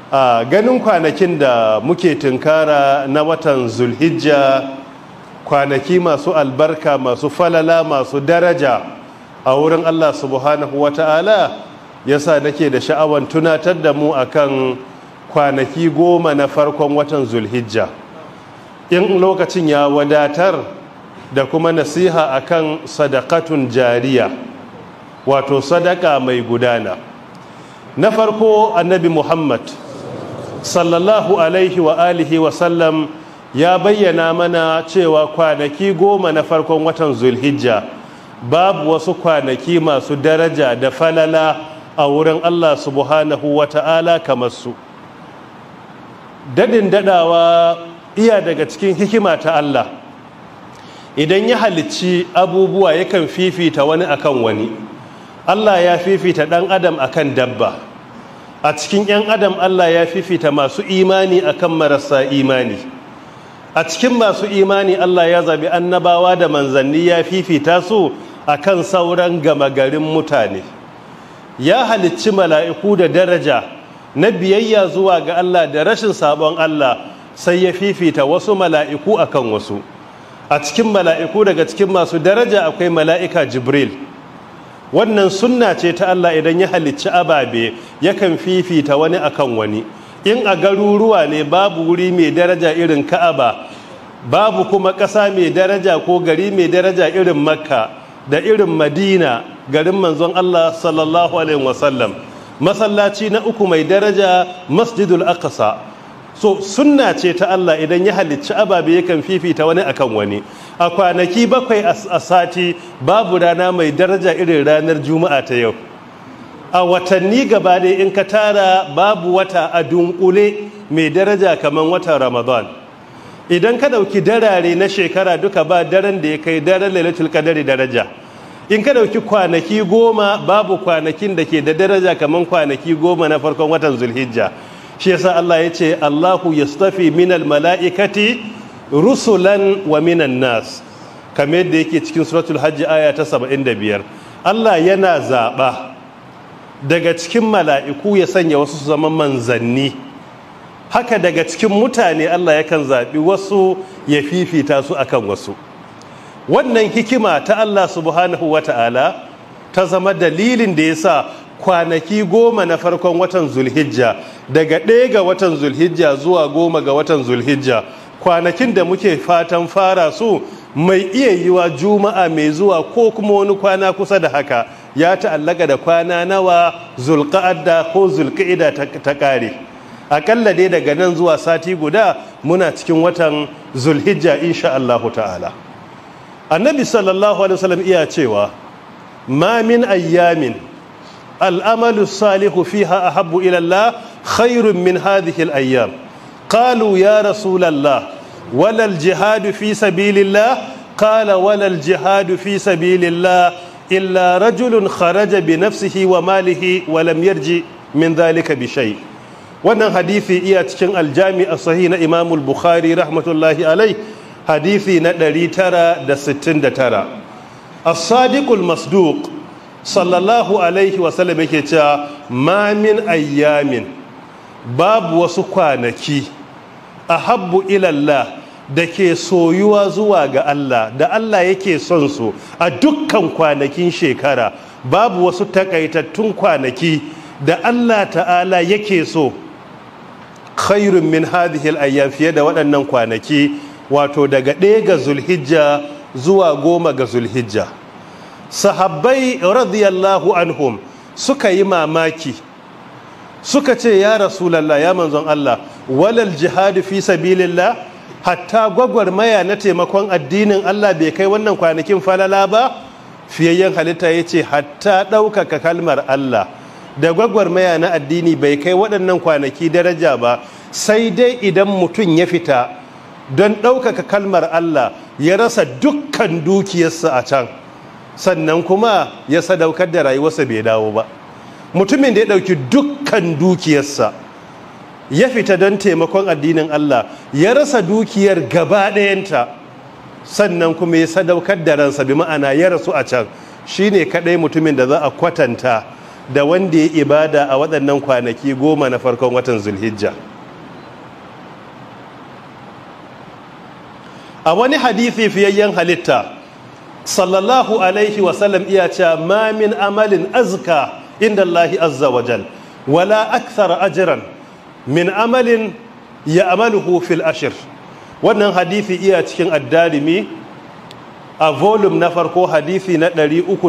a ganin kwanakin da muke tunkara na watan zulhijja, kwanaki masu albarka, masu falala, masu daraja a wurin Allah subhanahu wata'ala, yasa nake da sha'awan tunatar da mu akan kwanaki 10 na farkon watan zulhijja, in lokacin ya wadatar, da kuma nasiha akan sadaqatun jariya, wato sadaka mai gudana. Na farko, annabi Muhammad sallallahu alaihi wa alihi wa sallam ya bayyana mana cewa kwanaki 10 na farkon watan zulhijja babu wasu kwanaki masu daraja da falala a wurin Allah subhanahu wa ta'ala kamar su. Dadin dadawa iya daga cikin hikima ta Allah, idan ya halicci abubuwa yakan fifita wani akan wani. Allah ya fifita ɗan adam akan dabba, a cikin 'yan adam Allah ya fifita masu imani akan marasa imani, a cikin masu imani Allah ya zabi annabawa da manzanni ya fifita su akan sauran gama garin mutane. Ya halicci mala'iku da daraja na biyayya zuwa ga Allah da rashin sabon Allah, sai ya fifita wasu mala'iku akan wasu. A cikin mala'iku, daga cikin masu daraja akwai mala'ika Jibril. Wannan sunna ce ta Allah, idan ya halicci ababe yakan fifita wani akan wani. In a garuruwa ne babu wuri mai daraja irin Ka'aba, babu kuma ƙasa mai daraja ko gari mai daraja irin Makka da irin Madina, garin manzon Allah sallallahu alaihi wasallam. Masallaci na uku mai daraja Masjidul Aqsa. So sunna ce ta Allah, idan ya halicci ababe yakan fifita wani akan wani. A kwanaki 7 a sati babu rana mai daraja irin ranar Juma'a ta yau. A watanni gaba ɗaya in ka tara babu wata a dunkule mai daraja kamar watan Ramadan. Idan ka ɗauki darare na shekara duka, ba daren da ya kai daren Lailatul Qadri daraja. In ka ɗauki kwanaki 10 babu kwanakin da ke da daraja kamar kwanaki 10 na farkon watan Zulhijja. Shi yasa Allah ya ce Allahu yastafi minal mala'ikati rusulan wa minan nas, kamar yadda yake cikin suratul hajji aya ta 75. Allah yana zaɓa daga cikin mala'iku ya sanya wasu su zama manzanni, haka daga cikin mutane Allah yakan zaɓi wasu ya fifita su akan wasu. Wannan hikima ta Allah subhanahu wa ta'ala ta zama dalilin da ya sa kwanaki 10 na farkon watan zulhijja, daga 1 ga watan zulhijja zuwa 10 ga watan zulhijja, kwanakin da muke fatan fara su mai iya yiwa juma'a mai zuwa ko kuma wani kwana kusa da haka, ya ta'allaka da kwana nawa zulqa'ada ko zulqa'ida ta kare. Akalla dai daga nan zuwa sati guda muna cikin watan zulhijja insha Allah ta'ala. Annabi sallallahu alaihi wasallam iya cewa ma min ayyamin al'amalu salihu fiha ahabbu ila Allah khairun min hadhihi al-ayyam. Qalu ya rasulallah wala al-jihadu fi sabilillah, qala wala al-jihadu fi sabilillah illa rajulun kharaja bi nafsihi wa malihi wa lam yarji min dhalika bi shay. Wannan hadisi iya cikin al-Jami' as-Sahih na Imam al-Bukhari rahmatullahi alayh, hadisi na 969. As-Sadiqul Masduq sallallahu alaihi wasallam yake cewa ma min ayyamin, babu wasu kwanaki ahabbu ilallah da ke soyuwa zuwa ga Allah, da Allah yake son su a dukkan kwanakin shekara. Babu wasu takaitattun kwanaki da Allah ta'ala yake so khairun min hadhihi al-ayyam, fiye da waɗannan kwanaki, wato daga 1 ga zulhijja zuwa 10 ga zulhijja. Sahabbai radiyallahu anhum suka yi mamaki, suka ce ya rasulallah, ya manzon Allah, walal jihadu fi sabilillah, hatta gwagwarmaya na taimakon addinin Allah bai kai wannan kwanakin falala ba? Fiyayyen halitta ya ce hatta ɗaukaka kalmar Allah da gwagwarmaya na addini bai kai waɗannan kwanaki daraja ba, sai dai idan mutum ya fita don ɗaukaka kalmar Allah ya rasa dukkan dukiyarsa a can, sannan kuma ya sadaukar da rayuwarsa bai dawo ba. Mutumin da ya ɗauki dukkan dukiyarsa ya fita don taimakon addinin Allah ya rasa dukiyar gaba ɗayanta, sannan kuma ya sadaukar da ransa, bi ma'ana ya rasu a can, shine kadai mutumin da za a kwatanta da wanda ya ibada a waɗannan kwanaki 10 na farkon watan zulhijja. A wani hadithi fiyayyen halitta sallallahu alaihi wasallam iya cewa ma min amalin azka inda Allahi azza wa jal wala akthar ajran min amalin ya amaluhu fil ashir. Wannan hadithi iya cikin ad-Darimi a volume na farko hadithi na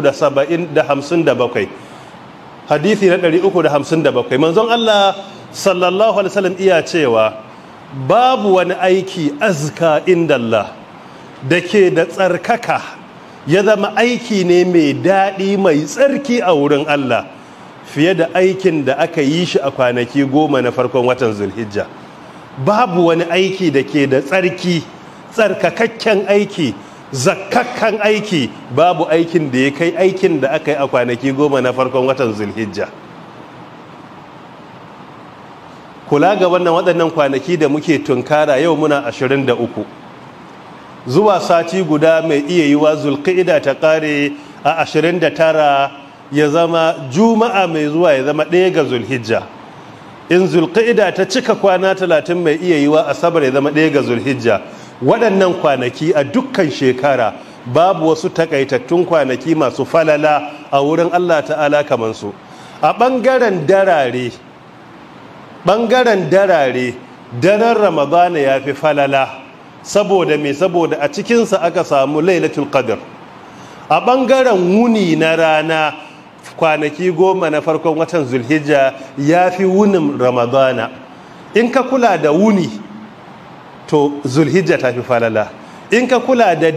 357, hadithi na 357. Manzon Allah sallallahu alaihi wasallam iya cewa babu wani aiki azka inda Allah da ke da tsarkaka ya zama aiki ne mai daɗi mai tsarki a wurin Allah fiye da aikin da aka yi shi a kwanaki 10 na farkon watan zulhijja. Babu wani aiki da ke da tsarki, tsarkakakken aiki, zakkakkan aiki, babu aikin da ya kai aikin da aka yi a kwanaki 10 na farkon watan zulhijja. Kula ga waɗannan kwanaki da muke tunkara yau muna 23, zuwa sati guda mai iya yiwa zulqa'ida ta ƙare a 29 ya zama juma'a mai zuwa ya zama 1 ga zulhijja. In zulqa'ida ta cika kwana 30 mai iya yiwa asabar ya zama 1 ga zulhijja. Waɗannan kwanaki a dukkan shekara babu wasu takaitattun kwanaki masu falala a wurin Allah ta'ala kamar su. A ɓangaren darare daren ramadana ya fi falala saboda a cikinsa aka samu lailatul qadr. A ɓangaren wuni na rana kwanaki 10 na farkon watan zulhijja ya fi wunin ramadana. In ka kula da wuni to zulhijja ta fi falala, in ka kula da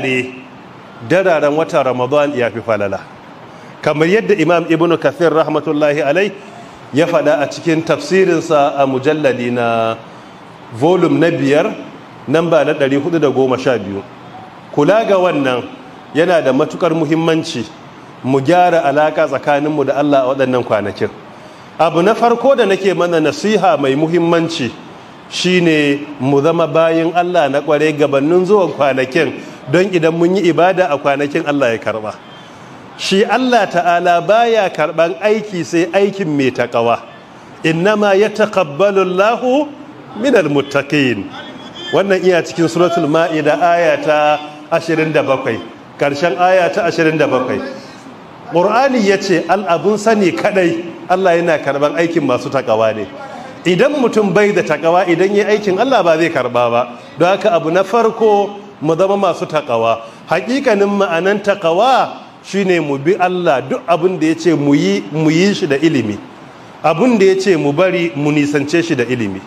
dararen watan ramadan ya fi falala, kamar yadda imam ibn kathir rahmatullahi alai ya faɗa a cikin tafsirinsa a mujalladi na volume na 5 namba na 412. Kula ga wannan yana da matukar muhimmanci mu gyara alaka tsakaninmu da Allah a waɗannan kwanakin. Abu na farko da nake mana nasiha mai muhimmanci shine mu zama bayin Allah na kware gabanin zuwan kwanakin, don idan mun yi ibada a kwanakin Allah ya karba. Shi Allah ta'ala baya karban aiki sai aikin mai takawa. Innama yataqabbalu Allahu minal muttaqin. Wannan iya cikin suratul Ma'ida aya ta 27, karshen aya ta 27. Qur'ani yace al'abun sani kadai Allah yana karban aikin masu takawa ne. Idan mutum bai da takawa, idan yi aikin Allah ba zai karba ba. Don haka abu na farko mu zama masu takawa. Hakikanin ma'anan takawa shine mu bi Allah, duk abin da yace mu yi shi da ilimi, abin da yace mu bari mu nisance shi da ilimi.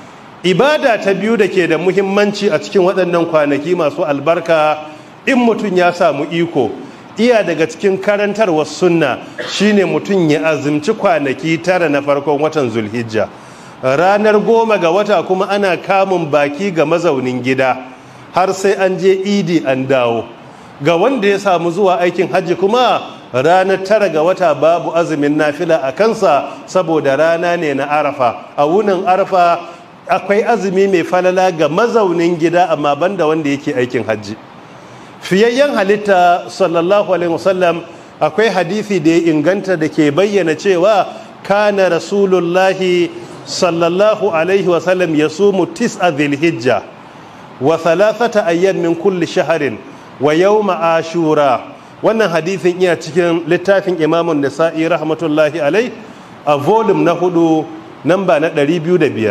Ibada ta biyu da ke da muhimmanci a cikin waɗannan kwanaki masu albarka, in mutum ya samu iko, iya daga cikin karantarwar sunna shine mutum ya azumci kwanaki 9 na farkon watan zulhijja. Ranar 10 ga wata kuma ana kamun baki ga mazaunin gida har sai an je idi an dawo. Ga wanda ya samu zuwa aikin hajji kuma ranar 9 ga wata babu azumin nafila a kansa saboda rana ne na arafa. A wunin arafa akwai azumi mai falala ga mazaunin gida amma banda wanda yake aikin hajji. Fiyayyen halitta sallallahu alaihi wasallam akwai hadisi da ya inganta da ke bayyana cewa kana rasulullahi sallallahu alaihi wasallam yasumu 9 dhilhijja wa 3 ayyam min kulli shahrin wa yawma ashura. Wannan hadisin iya cikin littafin Imamun Nasa'i rahmatullahi alai a volume na 4 namba na 205.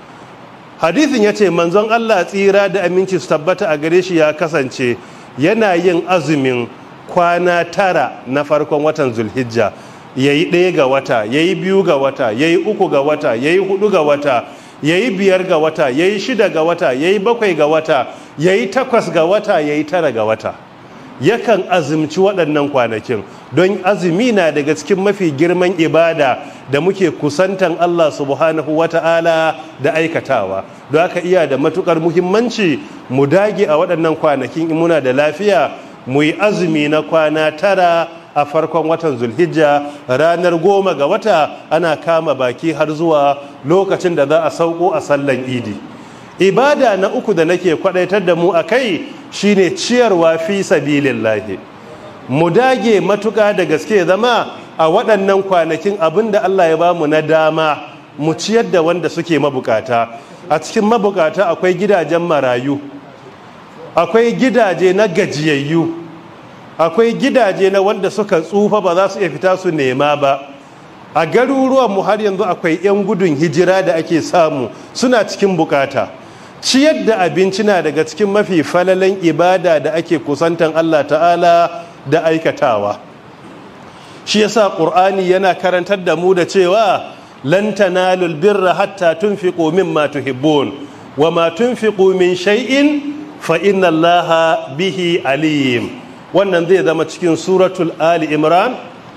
Hadisin yace manzon Allah tsira da aminci su tabbata a gare shi ya kasance yana yin azumin kwana 9 na farkon watan zulhijja. Yayi 1 ga wata, yayi 2 ga wata, yayi 3 ga wata, yayi 4 ga wata, yayi 5 ga wata, yayi 6 ga wata, yayi 7 ga wata, yayi 8 ga wata, yayi 9 ga wata. Yakan azumci waɗannan kwanakin, don azumi na daga cikin mafi girman ibada da muke kusantan Allah subhanahu wata'ala da aikatawa. Don haka iya da matukar muhimmanci mu dage a waɗannan kwanakin in muna da lafiya mu yi azumi na kwana 9 a farkon watan zulhijja. Ranar 10 ga wata ana kama baki har zuwa lokacin da za a sauko a sallan idi. Ibada na uku da nake kwadaitar da mu a kai shine ciyarwa fi sabilillahi. Mu dage matuka da gaske zama a waɗannan kwanakin abin da Allah ya bamu na dama mu ciyar da wanda suke mabukata. A cikin mabukata akwai gidajen marayu, akwai gidaje na gajiyayyu, akwai gidaje na wanda suka tsufa ba za su iya fita su nema ba. A garuruwanmu har yanzu akwai 'yan gudun hijira da ake samu suna cikin bukata. Ciyar da abinci na daga cikin mafi falalan ibada da ake kusantan Allah ta'ala da aikatawa. Shi yasa Qur'ani yana karantar da mu da cewa lan tanalul birra hatta tunfiqu mimma tuhibbun wa ma tunfiqu min shay'in fa inna Allaha bihi alim. Wannan zai zama cikin suratul Ali Imran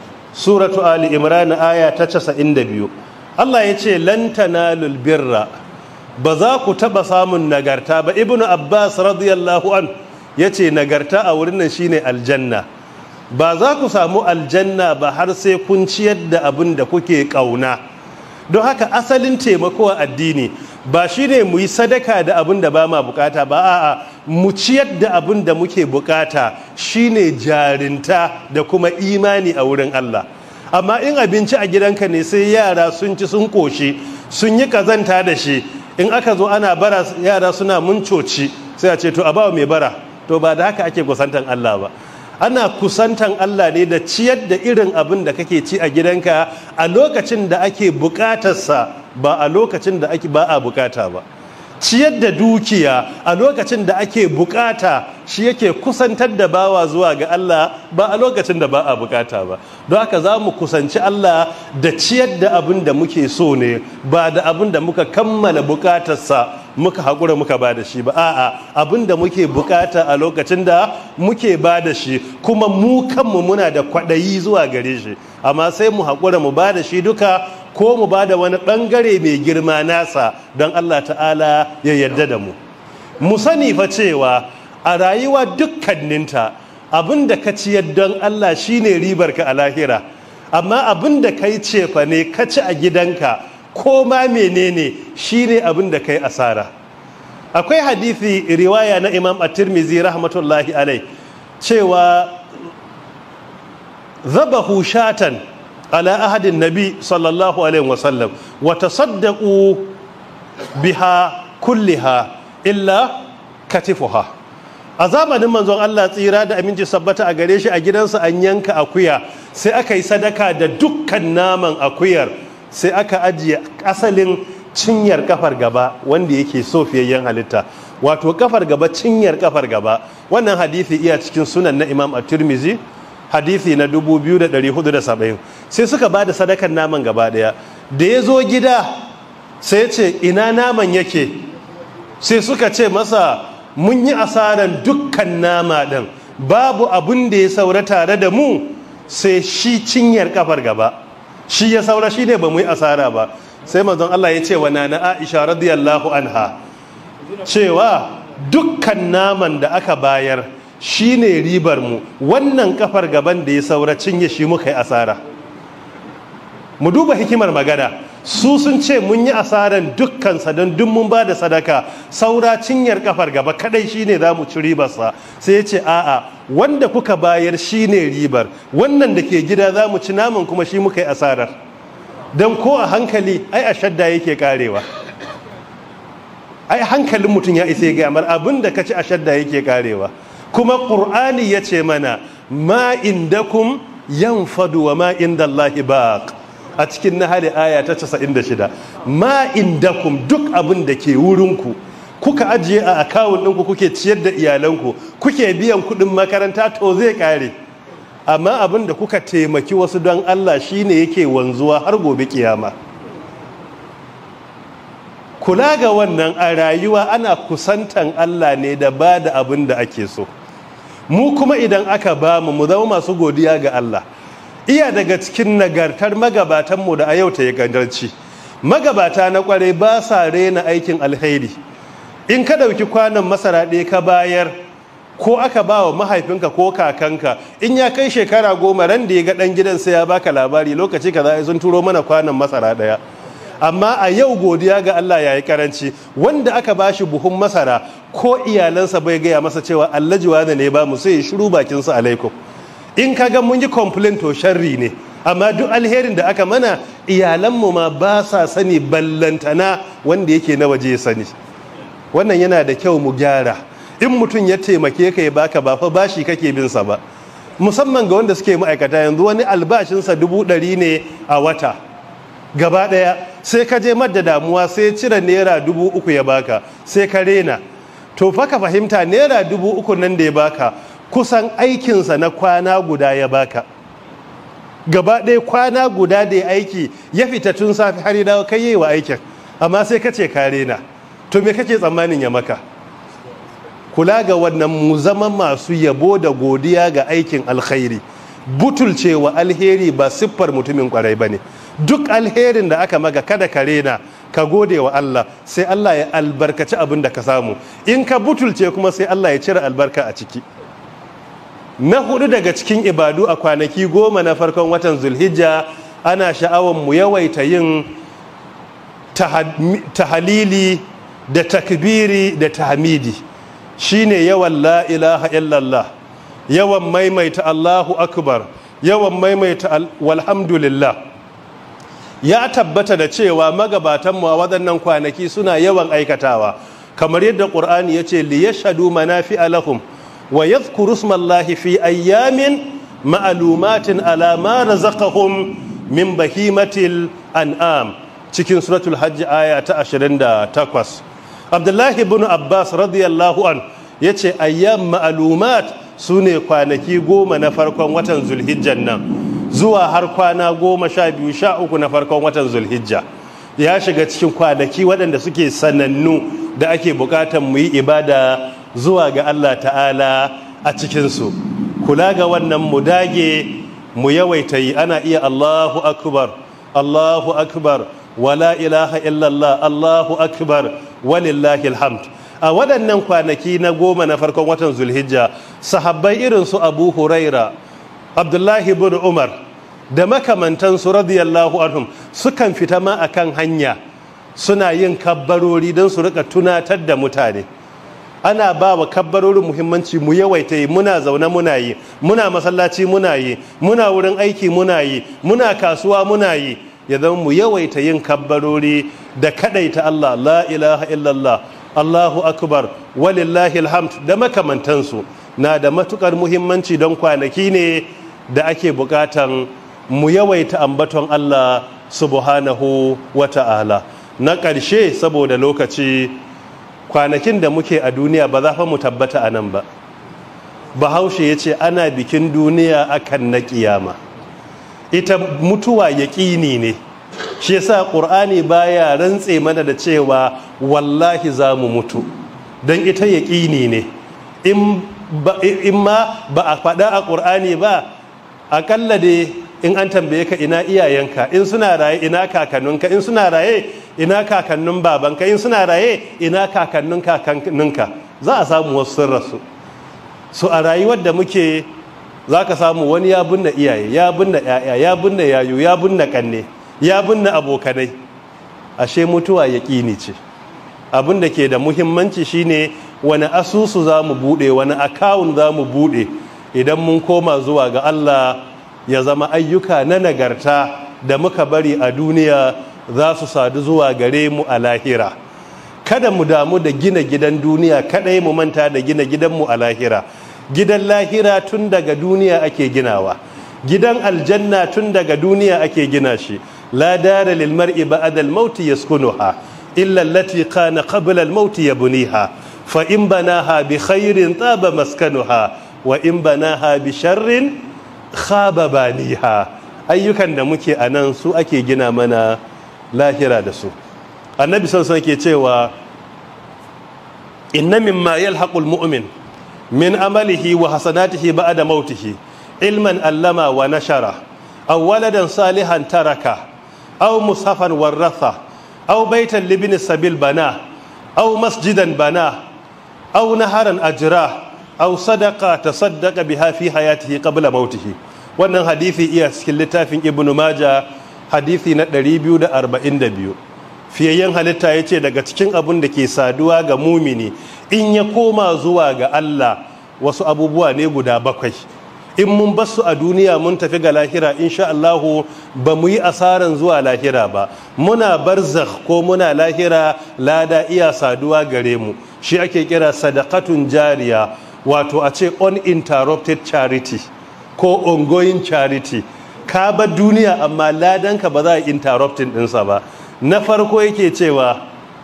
aya ta 92. Allah ya ce lan tanalul birra, ba za ku taba samun nagarta ba. Ibnu Abbas radiyallahu an ya ce nagarta a wurin nan shine aljanna. Ba za ku samu aljanna ba har sai kun ciyar da abin da kuke kauna. Don haka asalin taimako a addini ba shine mu yi sadaka da abin da ba ma bukata ba, a'a mu ciyar da abin da muke bukata shine jarinta da kuma imani a wurin Allah. Amma in abinci a gidanka ne sai yara sun ci sun koshi sun yi kazanta da shi, in aka zo ana bara yara suna muncoci sai a ce to a bawa mai bara. To ba da haka ake kusantan Allah ba. Ana kusantan Allah ne da ciyar da irin abin da kake ci a gidanka a lokacin da ake bukatarsa, ba a lokacin da ake ba a bukata ba. Ciyar da dukiya a lokacin da ake bukata shi yake kusantar da bawa zuwa ga Allah, ba a lokacin da ba a bukata ba. Don haka za mu kusanci Allah da ciyar da abin da muke so ne, ba da abin da muka kammala bukatarsa muka haƙura muka ba da shi ba. A'a, abin da muke bukata a lokacin da muke ba da shi, kuma mu kanmu muna da kwaɗayi zuwa gare shi, amma sai mu haƙura mu ba da shi duka, ko mu ba da wani ɓangare mai girma nasa don Allah ta'ala ya yarda da mu. Mu sani fa cewa a rayuwa dukkaninta abin da ka ciyar don Allah shine ribarka a lahira, amma abin da ka yi cefa ne ka ci a gidanka ko ma menene shine abin da ka yi asara. Akwai hadithi riwaya na Imam At-Tirmidhi rahmatullahi alai cewa zabahu shatan ala ahadin nabi sallallahu alaihi wasallam wa tasaddaqu biha kulliha illa katifuha. A zamanin manzon Allah tsira da aminci sabbata a gare shi, a gidansa an yanka akuya, sai aka yi sadaka da dukkan naman akuyar, sai aka ajiye asalin cinyar kafar gaba wanda yake so fiyayyen halitta, wato kafar gaba, cinyar kafar gaba. Wannan hadisi iya cikin sunan na Imam At-Tirmidhi hadisi na 2470. Sai suka ba da sadakan naman gaba daya. Da ya zo gida sai ya ce ina naman yake, sai suka ce masa mun yi asaran dukkan nama ɗin, babu abun da ya saura tare da mu sai shi cinyar kafar gaba, shi ya saura, shi ne ba mu yi asara ba. Sai manzon Allah ya ce wa nana Aisha radiyallahu anha cewa dukkan naman da aka bayar shi ne ribar mu, wannan kafar gaban da ya saura cinye shi muka yi asara. Mu duba hikimar magana, su sun ce mun yi asaran dukkansa don duk mun ba da sadaka, saura cinyar kafar gaba kadai shine za mu ci ribarsa. Sai ya ce a'a, wanda kuka bayar shine ribar, wannan da ke gida za mu ci naman kuma shi muka yi asarar. Don ko a hankali ai a shadda yake karewa, ai hankalin mutum ya isa ya gamar abin da ka ci a shadda yake karewa. Kuma ƙur'ani ya ce mana ma indakum yanfadu wa ma indallahi baq, a cikin Nahali aya ta 96. Ma indakum, duk abin da ke wurinku kuka ajiye a akawun ɗinku, kuke ciyar da iyalanku, kuke biyan kuɗin makaranta, to zai ƙare. Amma abin da kuka taimaki wasu don Allah shine yake wanzuwa har gobe kiyama. Kula ga wannan, a rayuwa ana kusantan Allah ne da ba da abin da ake so. Mu kuma idan aka ba mu zama masu godiya ga Allah. Iya daga cikin nagartar magabatanmu da a yau ta yi gandarci, magabata na kwarai ba sa rena aikin alheri. In ka ɗauki kwanan masara ɗaya ka bayar, ko aka ba wa mahaifinka ko kakanka, in ya kai shekara 10 ran da ya ga ɗan gidan sai ya baka labari, lokaci kaza sun turo mana kwanan masara ɗaya. Amma a yau godiya ga Allah ya yi karanci, wanda aka ba shi buhun masara ko iyalansa bai gaya masa cewa Allah jiwa da ne ba mu, sai ya shiru bakinsa alaikum. In ka ga mun yi complain to sharri ne, amma duk alherin da aka mana iyalanmu ma ba sa sani, ballantana wanda yake na waje ya sani. Wannan yana da kyau mu gyara. In mutum ya taimake ka ya baka, ba fa bashi kake bin sa ba, musamman ga wanda suke ma'aikata. Yanzu wani albashinsa 100 ne a wata gaba daya, sai ka je madda damuwa sai cire naira 3,000 ya baka, sai ka rena. To fa ka fahimta, naira 3,000 nan da ya baka kusan aikinsa na kwana guda ya baka. Gaba ɗaya kwana guda da ya aiki, ya fita tun safi har ya dawo, kai yi wa aikin, amma sai ka ce ka rena. To me kake tsammanin ya maka? Kula ga wannan, mu zama masu yabo da godiya ga aikin alkhairi. Butulcewa alheri ba siffar mutumin kwarai bane. Duk alherin da aka maka kada ka rena, ka gode wa Allah, sai Allah ya albarkaci abin da ka samu. In ka butulce kuma sai Allah ya cire albarka a ciki. Na 4 daga cikin ibadu a kwanaki 10 na farkon watan Zulhijja, ana sha'awar mu yawaita yin tahalili da takbiri da tahmidi. Shine yawan la ilaha illallah, yawan maimaita Allahu akbar, yawan maimaita walhamdulillah. Ya tabbata da cewa magabatanmu a waɗannan kwanaki suna yawan aikatawa, kamar yadda ƙur'ani ya ce liyashhadu manafi'a lahum wa yadhkuru ismallahi fi ayyamin ma'lumatin ala ma razaqahum min bahimatil an'am, cikin suratul hajj aya ta 28. Abdullahi ibn Abbas radiyallahu an yace ayyam ma'lumat sune kwanaki 10 na farkon watan Zulhijjan nan zuwa har kwana 12, 13 na farkon watan Zulhijja. Ya shiga cikin kwanaki waɗanda suke sanannu da ake buƙatar mu yi ibada zuwa ga Allah ta'ala a cikinsu. Kula ga wannan, mu dage mu yawaita yi. Ana iya Allahu akbar, Allahu akbar, wala ilaha illallah, Allahu akbar, walillahi alhamd. A waɗannan kwanaki na 10 na farkon watan Zulhijja, sahabbai irin su Abu Huraira, Abdullahi ibn Umar da makamantansu radiyallahu anhum sukan fita ma akan hanya, suna yin kabbarori don su rika tunatar da mutane. Ana ba wa kabbarorin muhimmanci, mu yawaita yi. Muna zaune muna yi, muna masallaci muna yi, muna wurin aiki muna yi, muna kasuwa muna yi. Ya zama mu yawaita yin kabbarori da kadaita Allah, la ilaha illallah, Allahu akbar, walillahi alhamd da makamantansu. Na da matukar muhimmanci don kwanaki ne da ake bukatan mu yawaita ambaton Allah subhanahu wa ta'ala. Na ƙarshe, saboda lokaci, kwanakin da muke a duniya ba za fa mu tabbata a nan ba. Bahaushe ya ce ana bikin duniya akan na ƙiyama. Ita mutuwa yaƙini ne, shi yasa ƙur'ani baya rantse mana da cewa wallahi za mu mutu, don ita yaƙini ne. In ma ba a faɗa a ƙur'ani ba, aƙalla dai in an tambaye ka ina iyayenka, in suna raye ina kakanninka, in suna raye ina kakannin babanka, in suna raye ina kakannin kakanninka, za a samu wasu sun rasu. So a rayuwar da muke, za ka samu wani ya binne iyaye, ya binne 'ya'ya, ya binne yayu, ya binne kanne, ya binne abokanai. Ashe mutuwa yaƙini ce. Abin da ke da muhimmanci shine wani asusu za mu buɗe, wani akawun za mu buɗe idan mun koma zuwa ga Allah, ya zama ayyuka na nagarta da muka bari a duniya za su sadu zuwa gare mu a lahira. Kada mu damu da gina gidan duniya kadai, mu manta da gina gidanmu a lahira. Gidan lahira tun daga duniya ake ginawa, gidan aljanna tun daga duniya ake gina shi. La dara lil mar'i ba'da al-maut yaskunuha illa allati kana qabla al-maut yabniha, fa in banaha bi khairin taba maskanuha wa in banaha bi sharrin khaba baniha. Ayyukan da muke a nan su ake gina mana lahira da su. Annabi sallallahu alaihi wasallam ke cewa inna mimma yalhaqul mu'min min amalihi wa hasanatihi ba'da mautihi ilman allama wa nashara aw waladan salihan taraka aw mushafan waratha aw baitan libni sabil bana aw masjidan bana aw naharan ajra aw sadaqa tasaddaqa biha fi hayatihi qabla mautihi. Wannan hadisi iya cikin littafin Ibn Majah, hadisi na 242. Fiyayyen halitta ya ce daga cikin abin da ke saduwa ga mumini in ya koma zuwa ga Allah, wasu abubuwa ne guda 7. in mun basu a duniya mun tafi ga lahira insha Allahu ba mu yi asaran zuwa lahira ba. Muna barzakh ko muna lahira, lada iya saduwa gare mu, shi ake kira sadaqatun jariya, wato a ce uninterrupted charity ko ongoing charity. Ka bar duniya amma ladanka ba za a interrupting ɗinsa ba. Na farko yake cewa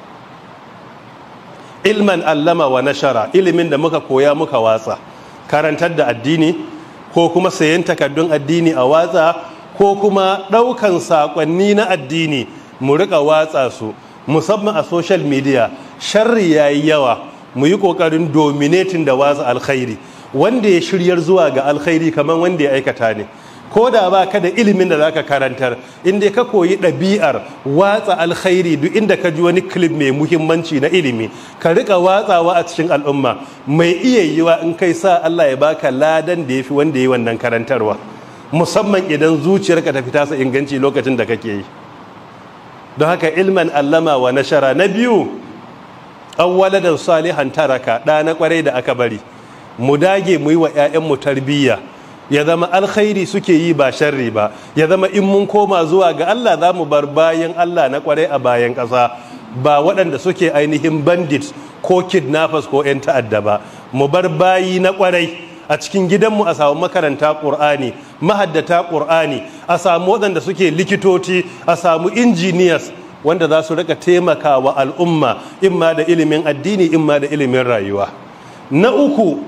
ilman allama wa nashara, ilimin da muka koya muka watsa, karantar da addini ko kuma sayan takardun addini a watsa, ko kuma ɗaukan saƙonni na addini mu rika watsa su, musamman a social media. Sharri yayi yawa, mu yi ƙoƙarin dominating da watsa alkhairi. Wanda ya shiryar zuwa ga alkhairi kamar wanda ya aikata ne. Ko da ba ka da ilimin da zaka karantar, inda ka koyi ɗabi'ar watsa alkhairi, duk inda ka ji wani clip mai muhimmanci na ilimi ka rika watsawa a cikin al'umma, mai iya yiwa in kai sa Allah ya baka ladan da yafi wanda yi wannan karantarwa, musamman idan zuciyarka ta fita sa inganci lokacin da kake yi. Don haka ilman allama wa nashara. Na biyu, awwaladan salihan taraka, ɗa na kwarai da aka bari. Mu dage mu yi wa 'ya'yanmu tarbiyya, ya zama alkhairi suke yi ba sharri ba, ya zama in mun koma zuwa ga Allah za mu bar bayan Allah na kwarai a bayan ƙasa, ba waɗanda suke ainihin bandits ko kidnappers ko 'yan ta'adda ba. Mu bar bayi na kwarai a cikin gidanmu, a samu makaranta ƙur'ani, mahaddata ƙur'ani, a samu waɗanda suke likitoci, a samu engineers wanda za su rika taimakawa al'umma, imma da ilimin addini imma da ilimin rayuwa. Na uku,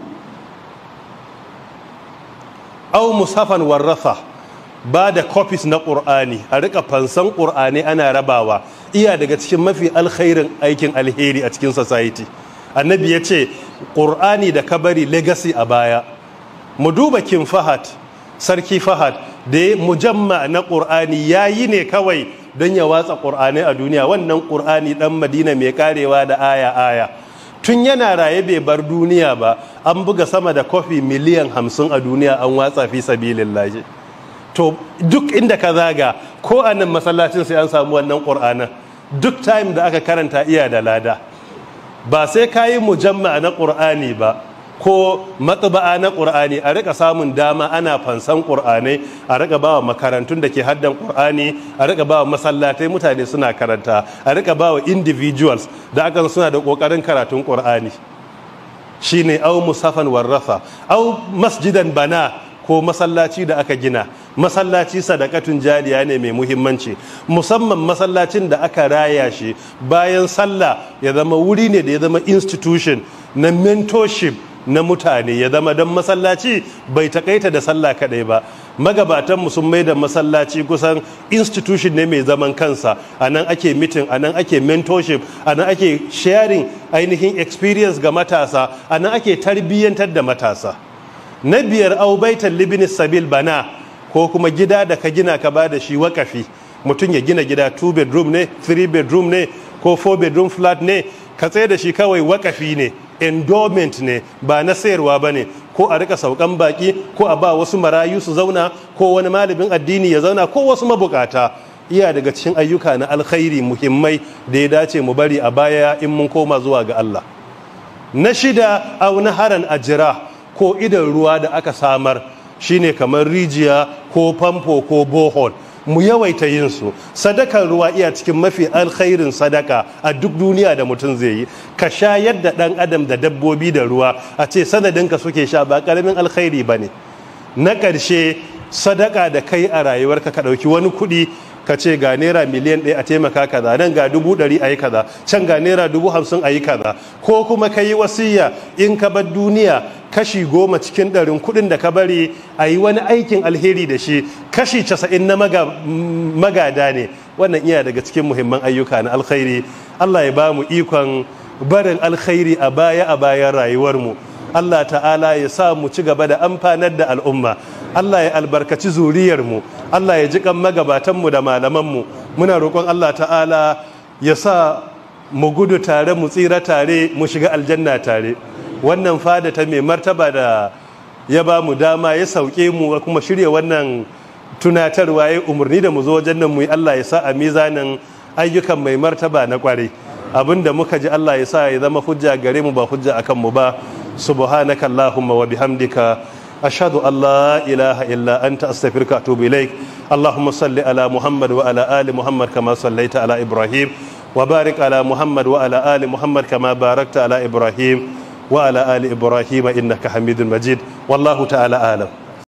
au musafan warrasa, ba da copies na ƙur'ani, a rika fansan ƙur'ani ana rabawa, iya daga cikin mafi alkhairin aikin alheri a cikin society. Annabi ya ce ƙur'ani da kabari legacy a baya. Mu duba King Fahad, sarki Fahad, da ya mujamma na ƙur'ani ya yi ne kawai don ya watsa ƙur'ani a duniya. Wannan ƙur'ani ɗan Madina mai karewa da aya tun yana raye bai bar duniya ba, an buga sama da kofi miliyan 50 a duniya an watsa fi sabilillahi. To duk inda ka zaga, ko a nan masallacin sai an samu wannan ƙur'anin, duk time da aka karanta iya da lada. Ba sai ka yi mujamma na ƙur'ani ba ko matsuba'a na ƙur'ani, a rika samun dama ana fansan ƙur'anai, a rika bawa makarantun da ke haddan ƙur'ani, a rika bawa masallatai mutane suna karanta, a rika bawa individuals da akan suna da ƙoƙarin karatun ƙur'ani. Shine au musafan warrafa, au masjidan bana, ko masallaci da aka gina. Masallaci sadakatun jariya ne mai muhimmanci, musamman masallacin da aka raya shi bayan sallah ya zama wuri ne da ya zama institution na mentorship na mutane, ya zama don masallaci bai takaita da sallah kadai ba. Magabatanmu sun mai da masallaci kusan institution ne mai zaman kansa, a nan ake meeting, a nan ake mentorship, a nan ake sharing ainihin experience ga matasa, a nan ake tarbiyyantar da matasa. Na biyar, au baitan libni sabil bana, ko kuma gida da ka gina ka ba da shi wakafi. Mutum ya gina gida 2 bedroom ne, 3 bedroom ne, ko 4 bedroom flat ne, ka tsaye da shi kawai wakafi ne, endowment ne, ba na sayarwa ba ne, ko a rika saukan baki, ko a ba wasu marayu su zauna, ko wani malamin addini ya zauna, ko wasu mabukata. Iya daga cikin ayyuka na alkhairi muhimmai da ya dace mu bari a baya in mun koma zuwa ga Allah. Na shida, au naharan ajira, ko idan ruwa da aka samar, shine kamar rijiya ko famfo ko bohol, mu yawaita yin su. Sadakar ruwa iya cikin mafi alkhairin sadaka a duk duniya da mutum zai yi. Ka sha yadda dan adam da dabbobi da ruwa, a ce sanadinka suke sha, ba karamin alkhairi bane. Na ƙarshe, sadaka da kai a rayuwarka, ka ɗauki wani kuɗi ka ce ga naira miliyan 1 a taimaka kaza, nan ga 100,000 a yi kaza, can ga naira 50,000 a yi kaza, ko kuma ka yi wasiya in ka bar duniya kashi 10 cikin 100 kudin da ka bari a yi wani aikin alheri da shi, kashi 90 na magada ne. Wannan iya daga cikin muhimman ayyuka na alkhairi. Allah ya ba mu ikon barin alkhairi a bayan rayuwarmu. Allah ta'ala ya sa mu ci gaba da amfanar da al'umma. Allah ya albarkaci zuriyarmu, Allah ya ji kan magabatanmu da malamanmu. Muna roƙon Allah ta'ala ya sa mu gudu tare, mu tsira tare, mu shiga aljanna tare. Wannan fada ta mai martaba da ya ba mu dama ya sauke mu kuma shirya wannan tunatarwa, ya umarni da mu zo wajen nan mu yi, Allah ya sa a mizanin ayyukan mai martaba na kware. Abinda muka ji Allah ya sa ya zama hujja gare mu ba hujja akan mu ba. Subhanaka Allahumma wa bihamdika ashhadu an la ilaha illa anta astaghfiruka wa atubu ilaik. Allahumma salli ala Muhammad wa ala ali Muhammad kama sallaita ala Ibrahim wa barik ala Muhammad wa ala ali Muhammad kama barakta ala Ibrahim wa ala ali Ibrahim innaka Hamidul Majid. Wallahu ta'ala alam.